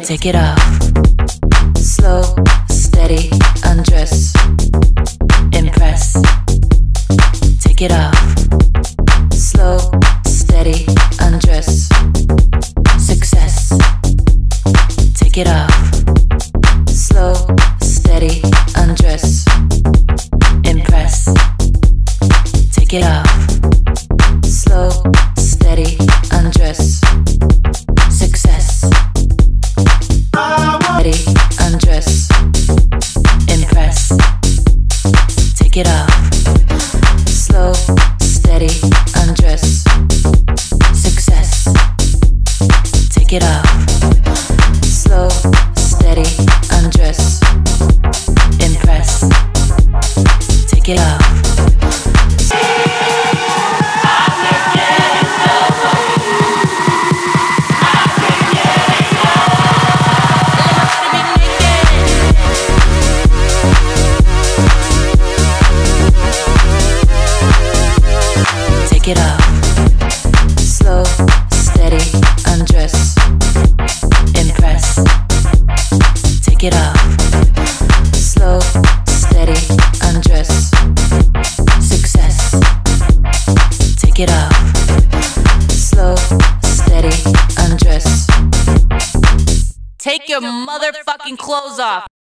Take it off. Slow, steady, undress. Impress. Take it off. Slow, steady, undress. Success. Take it off. Slow, steady, undress. Impress. Take it off. Slow, steady, undress. Success. Steady, undress. Impress. Take it off. Slow, steady, undress. Success. Take it off. Slow, steady, undress. Impress. Take it off. Take it off. Slow, steady, undress. Impress. Take it off. Slow, steady, undress. Success. Take it off. Slow, steady, undress. Take your motherfucking clothes off.